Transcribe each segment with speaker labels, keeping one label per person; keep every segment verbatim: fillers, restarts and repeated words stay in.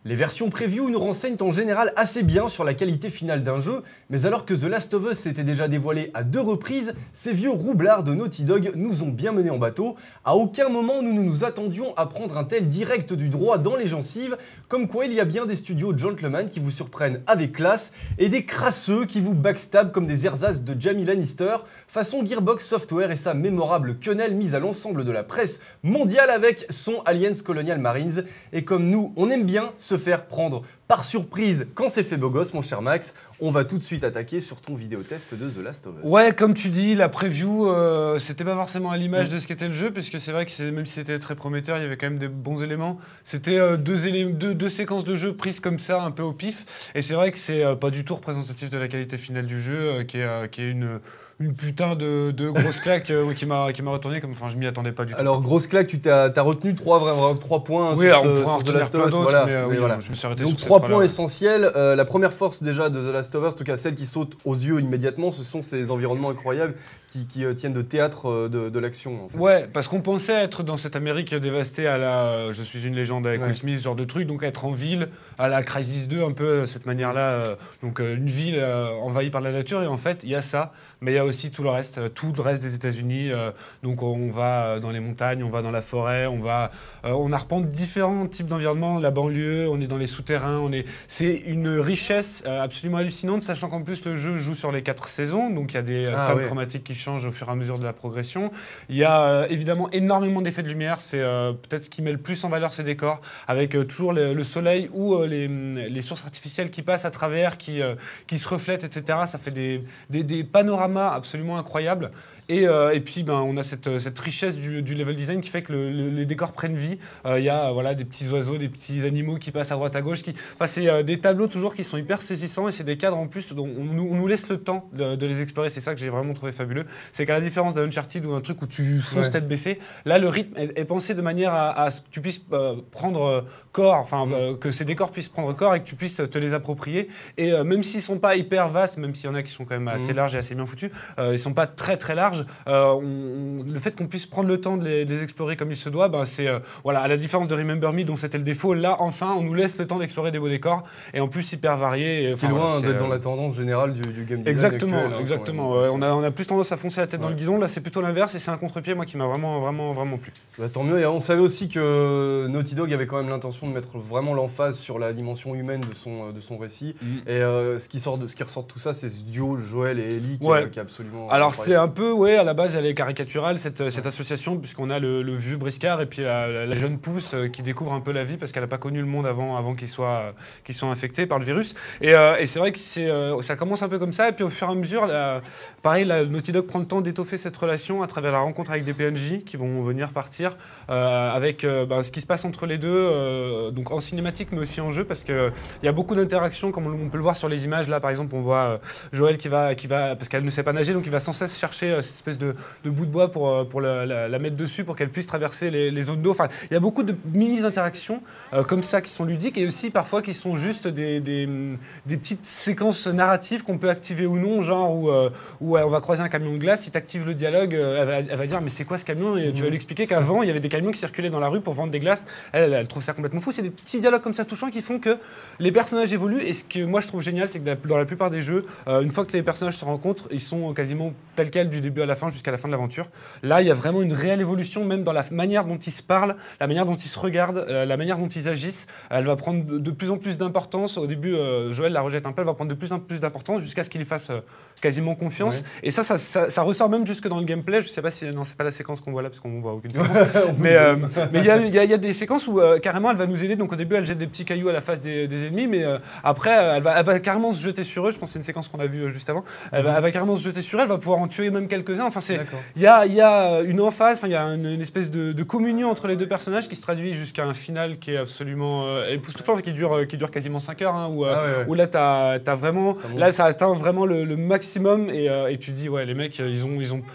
Speaker 1: Les versions preview nous renseignent en général assez bien sur la qualité finale d'un jeu, mais alors que The Last of Us s'était déjà dévoilé à deux reprises, ces vieux roublards de Naughty Dog nous ont bien menés en bateau. À aucun moment nous ne nous attendions à prendre un tel direct du droit dans les gencives, comme quoi il y a bien des studios gentlemen qui vous surprennent avec classe, et des crasseux qui vous backstab comme des ersatz de Jamie Lannister, façon Gearbox Software et sa mémorable quenelle mise à l'ensemble de la presse mondiale avec son Aliens Colonial Marines. Et comme nous, on aime bien se faire prendre par surprise quand c'est fait beau gosse, mon cher Max, on va tout de suite attaquer sur ton vidéotest de The Last of Us.
Speaker 2: Ouais, comme tu dis, la preview, euh, c'était pas forcément à l'image mmh. de ce qu'était le jeu, puisque c'est vrai que même si c'était très prometteur, il y avait quand même des bons éléments. C'était euh, deux, deux, deux séquences de jeu prises comme ça, un peu au pif, et c'est vrai que c'est euh, pas du tout représentatif de la qualité finale du jeu, euh, qui, est, euh, qui est une... une putain de, de grosse claque euh, qui m'a qui m'a retourné comme enfin je m'y attendais pas du tout.
Speaker 1: Alors grosse claque, tu t'as as retenu trois vraiment trois points
Speaker 2: oui,
Speaker 1: sur,
Speaker 2: alors,
Speaker 1: ce,
Speaker 2: on
Speaker 1: sur The Last of Us,
Speaker 2: voilà. Mais, euh,
Speaker 1: mais
Speaker 2: oui,
Speaker 1: voilà.
Speaker 2: Je me suis arrêté
Speaker 1: Donc
Speaker 2: sur
Speaker 1: trois
Speaker 2: ces
Speaker 1: points
Speaker 2: là.
Speaker 1: essentiels. Euh, la première force déjà de The Last of Us, en tout cas celle qui saute aux yeux immédiatement, ce sont ces environnements incroyables qui, qui euh, tiennent de théâtre euh, de, de l'action. En fait.
Speaker 2: Ouais, parce qu'on pensait être dans cette Amérique dévastée à la euh, Je suis une légende avec ouais. Will Smith, ce genre de truc, donc être en ville à la Crysis deux un peu cette manière-là, euh, donc euh, une ville euh, envahie par la nature et en fait il y a ça, mais il y a aussi tout le reste, tout le reste des États-Unis. Euh, donc on va dans les montagnes, on va dans la forêt, on va, euh, on arpente différents types d'environnements, la banlieue, on est dans les souterrains, on est, c'est une richesse euh, absolument hallucinante, sachant qu'en plus le jeu joue sur les quatre saisons, donc il y a des ah, teintes ouais. chromatiques qui changent au fur et à mesure de la progression. Il y a euh, évidemment énormément d'effets de lumière, c'est euh, peut-être ce qui met le plus en valeur ces décors, avec euh, toujours le, le soleil ou euh, les, les sources artificielles qui passent à travers, qui, euh, qui se reflètent, et cetera. Ça fait des, des, des panoramas absolument incroyables. Et, euh, et puis, ben, on a cette, cette richesse du, du level design qui fait que le, le, les décors prennent vie. Il euh, y a voilà, des petits oiseaux, des petits animaux qui passent à droite, à gauche. Qui... Enfin, c'est euh, des tableaux toujours qui sont hyper saisissants et c'est des cadres en plus dont on, nous, on nous laisse le temps de, de les explorer. C'est ça que j'ai vraiment trouvé fabuleux. C'est qu'à la différence d'un Uncharted ou un truc où tu fonces ouais. tête baissée, là, le rythme est, est pensé de manière à, à ce que tu puisses euh, prendre euh, corps, enfin, mmh. euh, que ces décors puissent prendre corps et que tu puisses te les approprier. Et euh, même s'ils ne sont pas hyper vastes, même s'il y en a qui sont quand même assez mmh. larges et assez bien foutus, euh, ils ne sont pas très très larges. Euh, on, le fait qu'on puisse prendre le temps de les, de les explorer comme il se doit, ben c'est euh, voilà, à la différence de Remember Me dont c'était le défaut, là enfin on nous laisse le temps d'explorer des beaux décors et en plus hyper variés.
Speaker 1: Ce qui est loin d'être euh... dans la tendance générale du, du game design
Speaker 2: exactement,
Speaker 1: actuel. Hein,
Speaker 2: exactement. Ouais, on, a, on a plus tendance à foncer la tête ouais. dans le guidon, là c'est plutôt l'inverse et c'est un contre-pied moi qui m'a vraiment vraiment vraiment plu.
Speaker 1: Bah, tant mieux, et on savait aussi que Naughty Dog avait quand même l'intention de mettre vraiment l'emphase sur la dimension humaine de son, de son récit mm. et euh, ce, qui sort de, ce qui ressort de tout ça c'est ce duo Joël et Ellie qui,
Speaker 2: ouais.
Speaker 1: est, qui est absolument...
Speaker 2: Alors c'est un peu, ouais, à la base elle est caricaturale cette cette association, puisqu'on a le, le vieux briscard et puis la, la, la jeune pousse euh, qui découvre un peu la vie parce qu'elle n'a pas connu le monde avant, avant qu'il soit, euh, qu'il soit infecté par le virus. Et, euh, et c'est vrai que euh, ça commence un peu comme ça. Et puis au fur et à mesure, la, pareil, la Naughty Dog prend le temps d'étoffer cette relation à travers la rencontre avec des P N J qui vont venir partir euh, avec euh, ben, ce qui se passe entre les deux, euh, donc en cinématique mais aussi en jeu, parce qu'il y a beaucoup d'interactions, comme on peut le voir sur les images. Là, par exemple, on voit euh, Joël qui va, qui va parce qu'elle ne sait pas nager, donc il va sans cesse chercher euh, cette espèce de, de bout de bois pour, pour la, la, la mettre dessus pour qu'elle puisse traverser les, les zones d'eau. Enfin, il y a beaucoup de mini-interactions euh, comme ça qui sont ludiques et aussi parfois qui sont juste des, des, des petites séquences narratives qu'on peut activer ou non, genre où, euh, où on va croiser un camion de glace, si tu actives le dialogue, euh, elle, va, elle va dire mais c'est quoi ce camion et mmh. tu vas lui expliquer qu'avant il y avait des camions qui circulaient dans la rue pour vendre des glaces. Elle, elle, elle trouve ça complètement fou. C'est des petits dialogues comme ça touchants qui font que les personnages évoluent et ce que moi je trouve génial, c'est que dans la plupart des jeux, euh, une fois que les personnages se rencontrent, ils sont quasiment tels quels du début à la fin jusqu'à la fin de l'aventure. Là, il y a vraiment une réelle évolution, même dans la manière dont ils se parlent, la manière dont ils se regardent, euh, la manière dont ils agissent. Elle va prendre de, de plus en plus d'importance. Au début, euh, Joël la rejette un peu, elle va prendre de plus en plus d'importance jusqu'à ce qu'il lui fasse euh, quasiment confiance. Ouais. Et ça ça, ça ça ressort même jusque dans le gameplay. Je sais pas si... Non, c'est pas la séquence qu'on voit là, parce qu'on voit aucune séquence. mais euh, mais il y a, y, a, y a des séquences où euh, carrément elle va nous aider. Donc au début, elle jette des petits cailloux à la face des, des ennemis, mais euh, après, elle va, elle va carrément se jeter sur eux. Je pense que c'est une séquence qu'on a vue euh, juste avant. Elle, mm-hmm. va, elle va carrément se jeter sur eux, elle va pouvoir en tuer même quelques-uns. Enfin, il y a, y a une emphase, il y a une, une espèce de, de communion entre les deux personnages qui se traduit jusqu'à un final qui est absolument euh, époustouflant, qui dure, qui dure quasiment cinq heures, hein, où, euh, ah ouais, ouais. où là, t'as, t'as vraiment, ça là, ça atteint vraiment le, le maximum et, euh, et tu te dis, ouais, les mecs, ils ont... Ils ont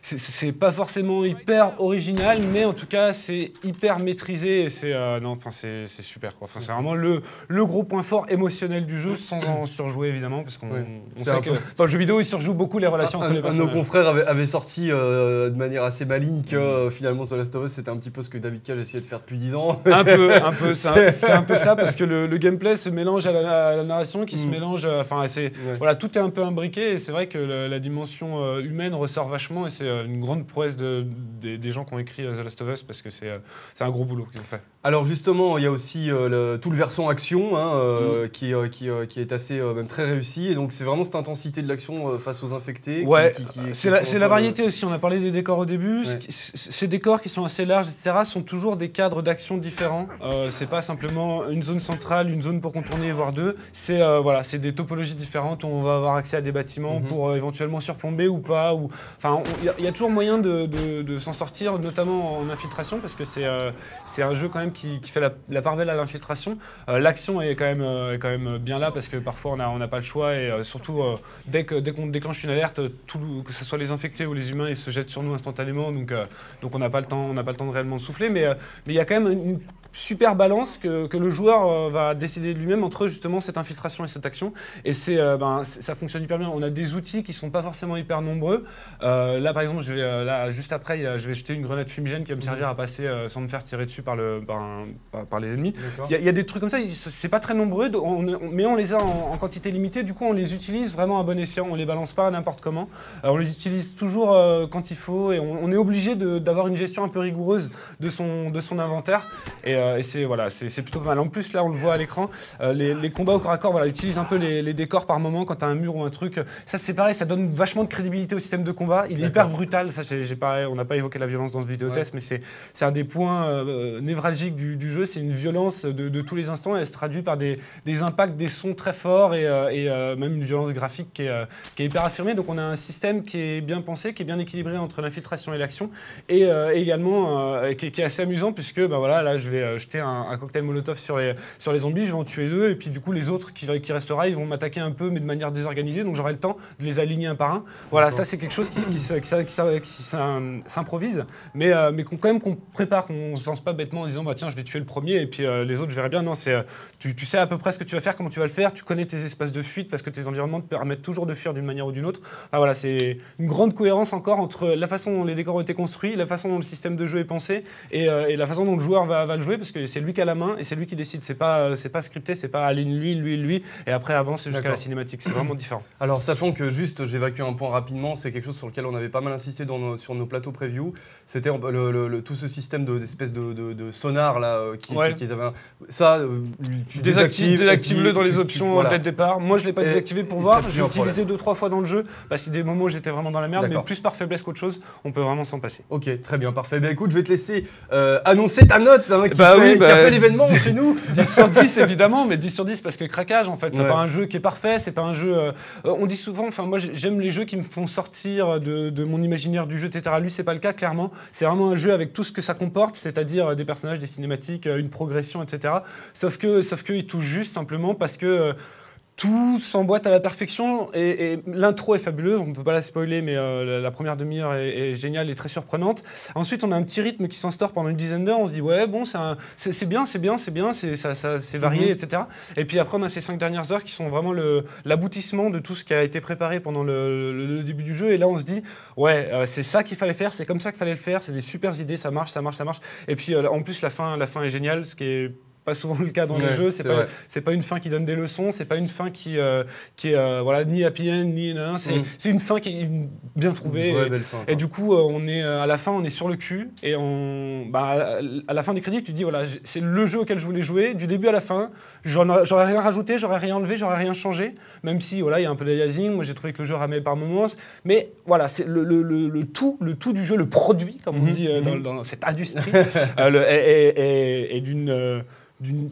Speaker 2: c'est pas forcément hyper original, mais en tout cas, c'est hyper maîtrisé et c'est euh, non, enfin c'est super quoi. Enfin, c'est vraiment le, le gros point fort émotionnel du jeu, sans en surjouer évidemment, parce qu'on
Speaker 1: ouais.
Speaker 2: on sait que, enfin, le jeu vidéo il surjoue beaucoup les relations
Speaker 1: un,
Speaker 2: entre les personnages.
Speaker 1: Un de nos confrères avait, avait sorti euh, de manière assez maligne que euh, finalement The Last of Us c'était un petit peu ce que David Cage essayait de faire depuis dix ans.
Speaker 2: Un peu, un peu, c'est un, un peu ça parce que le, le gameplay se mélange à la, à la narration, qui mm. se mélange, enfin c'est ouais. voilà, tout est un peu imbriqué et c'est vrai que la, la dimension euh, humaine ressort vachement et c'est euh, une grande prouesse de, de, des gens qui ont écrit euh, The Last of Us parce que c'est euh, c'est un gros boulot qu'ils ont fait.
Speaker 1: Alors justement, il y a aussi euh, le, tout le versant action hein, euh, mm. qui, euh, qui, euh, qui est assez euh, même très réussi et donc c'est vraiment cette intensité de l'action euh, face aux infectés.
Speaker 2: Ouais,
Speaker 1: c'est
Speaker 2: la, la variété de... aussi. On a parlé des décors au début. Ouais. Ces décors qui sont assez larges, et cetera, sont toujours des cadres d'action différents. Euh, c'est pas simplement une zone centrale, une zone pour contourner, voire deux. C'est euh, voilà, c'est des topologies différentes où on va avoir accès à des bâtiments mm-hmm. pour euh, éventuellement surplomber ou pas. Ou enfin, il y, y a toujours moyen de, de, de s'en sortir, notamment en infiltration, parce que c'est euh, c'est un jeu quand même qui, qui fait la, la part belle à l'infiltration. Euh, L'action est quand même euh, est quand même bien là parce que parfois on a on n'a pas le choix et euh, surtout euh, dès que dès qu'on déclenche une alerte, tout, que ce soit les infectés ou les humains, ils se jettent sur nous instantanément. Donc euh, donc on n'a pas le temps on n'a pas le temps de réellement souffler. Mais euh, mais il y a quand même une super balance que, que le joueur euh, va décider de lui-même entre justement cette infiltration et cette action. Et c'est, euh, ben, ça fonctionne hyper bien. On a des outils qui sont pas forcément hyper nombreux. Euh, là, par exemple, je vais, euh, là, juste après, je vais jeter une grenade fumigène qui va me servir à passer euh, sans me faire tirer dessus par, le, par, un, par, par les ennemis. Il y, y a des trucs comme ça, c'est pas très nombreux, on, on, mais on les a en, en quantité limitée. Du coup, on les utilise vraiment à bon escient. On les balance pas n'importe comment. Euh, on les utilise toujours euh, quand il faut et on, on est obligé d'avoir une gestion un peu rigoureuse de son, de son inventaire. Et, euh, et c'est voilà, plutôt pas mal. En plus, là, on le voit à l'écran, euh, les, les combats au corps à corps voilà, utilisent un peu les, les décors par moment quand tu as un mur ou un truc. Ça, c'est pareil, ça donne vachement de crédibilité au système de combat. Il est hyper brutal. Ça, j'ai pas, on n'a pas évoqué la violence dans ce vidéotest, ouais. mais c'est un des points euh, névralgiques du, du jeu. C'est une violence de, de tous les instants. Et elle se traduit par des, des impacts, des sons très forts et, euh, et euh, même une violence graphique qui est, euh, qui est hyper affirmée. Donc, on a un système qui est bien pensé, qui est bien équilibré entre l'infiltration et l'action. Et, euh, et également, euh, qui, qui est assez amusant, puisque ben, voilà, là, je vais euh, jeter un un cocktail molotov sur les, sur les zombies, je vais en tuer deux, et puis du coup les autres qui, qui restera, ils vont m'attaquer un peu, mais de manière désorganisée, donc j'aurai le temps de les aligner un par un. Voilà, ça c'est quelque chose qui, qui, qui, qui, qui, qui s'improvise, mais, euh, mais qu'on, quand même qu'on prépare, qu'on se lance pas bêtement en disant bah, tiens je vais tuer le premier, et puis euh, les autres je verrai bien. Non, c'est tu, tu sais à peu près ce que tu vas faire, comment tu vas le faire, tu connais tes espaces de fuite, parce que tes environnements te permettent toujours de fuir d'une manière ou d'une autre. Enfin, voilà, c'est une grande cohérence encore entre la façon dont les décors ont été construits, la façon dont le système de jeu est pensé, et, euh, et la façon dont le joueur va, va le jouer, parce que c'est lui qui a la main et c'est lui qui décide. C'est pas, c'est pas scripté, c'est pas align lui, lui, lui, et après avance jusqu'à la cinématique. C'est vraiment différent.
Speaker 1: Alors, sachant que juste, j'évacue un point rapidement, c'est quelque chose sur lequel on avait pas mal insisté dans nos, sur nos plateaux preview. C'était le, le, le, tout ce système d'espèce de, de, de, de sonar là, qui, ouais. qui, qui avaient un... ça,
Speaker 2: tu désactives, désactive-le dans les tu, options tu, voilà. dès le départ. Moi, je l'ai pas et, désactivé pour voir. J'ai utilisé deux trois fois dans le jeu parce qu'il y a des moments où j'étais vraiment dans la merde, mais plus par faiblesse qu'autre chose, on peut vraiment s'en passer.
Speaker 1: Ok, très bien, parfait. Ben écoute, je vais te laisser euh, annoncer ta note hein, qui,
Speaker 2: bah
Speaker 1: fait,
Speaker 2: oui, bah,
Speaker 1: qui a fait l'événement chez nous.
Speaker 2: dix sur dix évidemment, mais dix sur dix parce que craquage en fait. C'est ouais. pas un jeu qui est parfait, c'est pas un jeu. Euh, on dit souvent, enfin moi j'aime les jeux qui me font sortir de, de mon imaginaire du jeu, et cetera. Lui c'est pas le cas clairement. C'est vraiment un jeu avec tout ce que ça comporte, c'est-à-dire des personnages, des cinématiques, une progression, et cetera. Sauf que, sauf que il touche juste simplement parce que. Euh, Tout s'emboîte à la perfection et, et l'intro est fabuleuse, on ne peut pas la spoiler, mais euh, la, la première demi-heure est, est géniale et très surprenante. Ensuite, on a un petit rythme qui s'instaure pendant une dizaine d'heures, on se dit ouais, bon, c'est bien, c'est bien, c'est bien, c'est ça, ça, varié, mm-hmm. et cetera. Et puis après, on a ces cinq dernières heures qui sont vraiment l'aboutissement de tout ce qui a été préparé pendant le, le, le début du jeu. Et là, on se dit ouais, euh, c'est ça qu'il fallait faire, c'est comme ça qu'il fallait le faire, c'est des super idées, ça marche, ça marche, ça marche. Et puis euh, en plus, la fin, la fin est géniale, ce qui est pas souvent le cas dans ouais, les jeux, c'est pas, pas une fin qui donne des leçons, c'est pas une fin qui, euh, qui est euh, voilà, ni happy end, ni non, c'est mm. une fin qui est bien trouvée.
Speaker 1: Une
Speaker 2: et,
Speaker 1: belle fin,
Speaker 2: et du coup, euh, on est, à la fin, on est sur le cul, et on, bah, à la fin des crédits, tu te dis, voilà, c'est le jeu auquel je voulais jouer, du début à la fin, j'aurais rien rajouté, j'aurais rien enlevé, j'aurais rien changé, même si, voilà, il y a un peu d'aliasing, moi j'ai trouvé que le jeu ramait par moments, mais voilà, c'est le, le, le, le, tout, le tout du jeu, le produit, comme on mm-hmm. dit euh, dans, dans cette industrie, euh, le, est, est, est, est d'une... Euh, d'une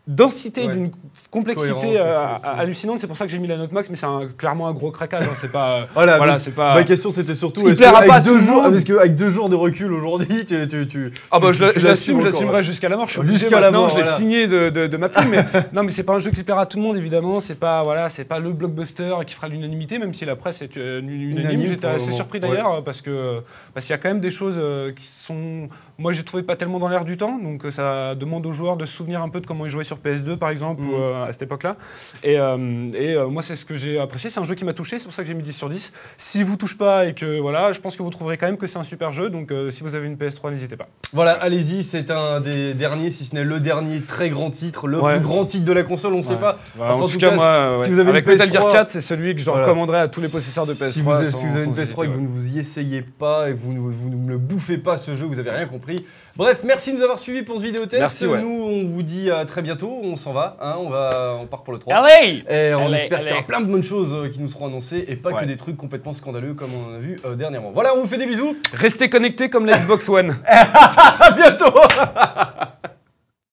Speaker 2: densité,
Speaker 1: Ouais.
Speaker 2: d'une complexité
Speaker 1: Cohérence,
Speaker 2: euh,
Speaker 1: c'est- c'est-
Speaker 2: hallucinante. C'est pour ça que j'ai mis la note max, mais c'est un- clairement un gros craquage. Hein, c'est pas.
Speaker 1: Voilà,
Speaker 2: voilà,
Speaker 1: donc,
Speaker 2: c'est pas.
Speaker 1: ma question c'était surtout
Speaker 2: Il
Speaker 1: est-ce
Speaker 2: plaira
Speaker 1: que
Speaker 2: pas à
Speaker 1: avec
Speaker 2: tout
Speaker 1: deux
Speaker 2: le
Speaker 1: jours,
Speaker 2: monde.
Speaker 1: parce que avec deux jours de recul aujourd'hui, tu, tu, tu,
Speaker 2: Ah bah
Speaker 1: tu-
Speaker 2: je, la-
Speaker 1: tu
Speaker 2: je l'assume,
Speaker 1: encore,
Speaker 2: j'assumerai
Speaker 1: ouais.
Speaker 2: jusqu'à la mort. Je suis
Speaker 1: Jusqu'à
Speaker 2: obligé
Speaker 1: la
Speaker 2: maintenant,
Speaker 1: mort,
Speaker 2: je l'ai
Speaker 1: voilà.
Speaker 2: signé de, de, de ma plume. Mais non, mais c'est pas un jeu qui plaira à tout le monde évidemment. C'est pas voilà, c'est pas le blockbuster qui fera l'unanimité, même si la presse est euh, unanime.
Speaker 1: Unanime,
Speaker 2: J'étais
Speaker 1: pour le
Speaker 2: assez
Speaker 1: moment.
Speaker 2: surpris d'ailleurs parce que parce qu'il y a quand même des choses euh, qui sont, moi j'ai trouvé pas tellement dans l'air du temps. Donc euh, ça demande aux joueurs de se souvenir un peu de comment ils jouaient sur P S deux par exemple
Speaker 1: Mm.
Speaker 2: ou, euh, à cette époque-là. Et, euh, et euh, moi c'est ce que j'ai apprécié. C'est un jeu qui m'a touché. C'est pour ça que j'ai mis dix sur dix. Si vous touche pas et que voilà, je pense que vous trouverez quand même que c'est un super jeu. Donc euh, si vous avez une P S trois, n'hésitez pas.
Speaker 1: Voilà, allez-y, c'est un des derniers, si ce n'est le dernier très grand titre, le
Speaker 2: Ouais.
Speaker 1: plus grand titre de la console, on ne sait
Speaker 2: Ouais.
Speaker 1: pas.
Speaker 2: Voilà,
Speaker 1: Enfin,
Speaker 2: en tout cas, moi,
Speaker 1: si
Speaker 2: ouais.
Speaker 1: vous avez
Speaker 2: avec
Speaker 1: une P S
Speaker 2: Metal Gear
Speaker 1: trois,
Speaker 2: quatre, c'est celui que je
Speaker 1: Voilà.
Speaker 2: recommanderais à tous les possesseurs de P S
Speaker 1: Si vous,
Speaker 2: trois.
Speaker 1: avez,
Speaker 2: sans-
Speaker 1: si vous avez une
Speaker 2: sans
Speaker 1: P S trois et que
Speaker 2: hésiter,
Speaker 1: vous ne vous y essayez pas et que vous ne, vous ne le bouffez pas ce jeu, vous n'avez rien compris. Bref, merci de nous avoir suivis pour ce vidéo test.
Speaker 2: Merci, ouais.
Speaker 1: Nous, on vous dit à très bientôt, on s'en va, hein, on, va on part pour le trois.
Speaker 2: Allez
Speaker 1: Et on
Speaker 2: Allez,
Speaker 1: espère qu'il y aura
Speaker 2: allez.
Speaker 1: plein de bonnes choses euh, qui nous seront annoncées et pas
Speaker 2: Ouais.
Speaker 1: que des trucs complètement scandaleux comme on a vu euh, dernièrement. Voilà, on vous fait des bisous.
Speaker 2: Restez connectés comme la Xbox One.
Speaker 1: À bientôt.